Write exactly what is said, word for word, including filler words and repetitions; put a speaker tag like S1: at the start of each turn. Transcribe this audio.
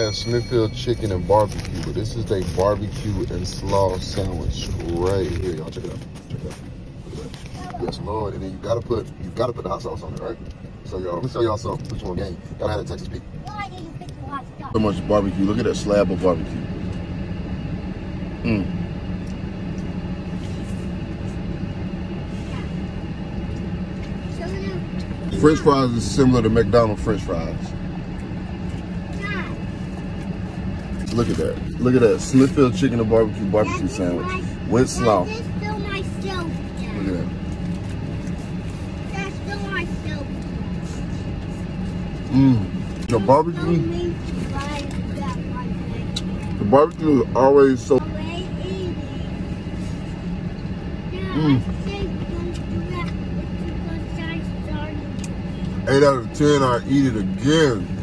S1: have Smithfield chicken and barbecue, but this is a barbecue and slaw sandwich right here. Y'all check it out. Check it out. Look at that. Yes, Lord. And then you gotta put you gotta put the hot sauce on it, right? So y'all, let me show y'all something. Put you on game. Gotta have that Texas Pete.
S2: Why did you pick the hot stuff?
S1: So much barbecue. Look at that slab of barbecue. Mmm. French fries is similar to McDonald's French fries. Look at that. Look at that. Smithfield chicken and barbecue barbecue sandwich with slaw.
S2: That's still my stove.
S1: Look at that.
S2: That's still my stove.
S1: Mmm. The barbecue. The barbecue is always so. Mmm. eight out of ten, I eat it again.